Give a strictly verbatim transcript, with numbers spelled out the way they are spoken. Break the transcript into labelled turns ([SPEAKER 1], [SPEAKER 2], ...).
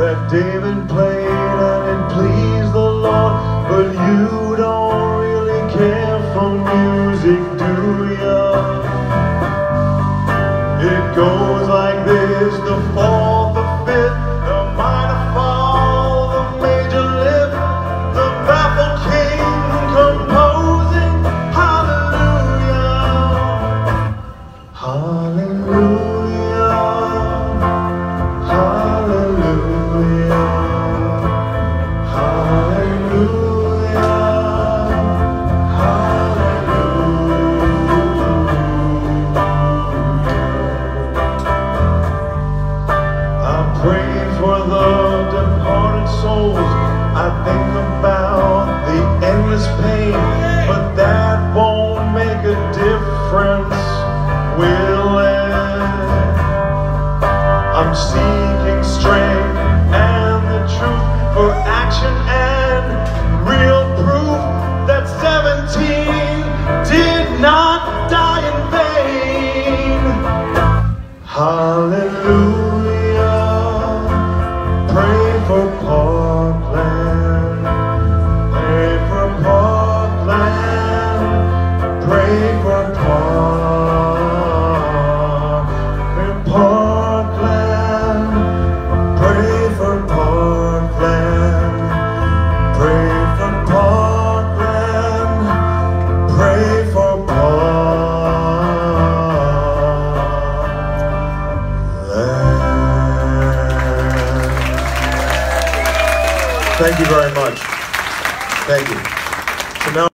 [SPEAKER 1] that David played and it pleased the Lord, but you don't really care for music, do ya? It goes like this: the fourth, the fifth, the minor fall, the major lift, the baffled king composing hallelujah, hallelujah, hallelujah, hallelujah, pray for the departed souls. I think about the endless pain, but that won't make a difference, will it? I'm seeking strength and the truth for action and real proof that seventeen did not die in vain. Hallelujah. Pray for Parkland, pray for Parkland, pray for Park, pray Parkland, pray for Parkland, pray for Parkland, pray for Parkland. Thank you very much. Thank you.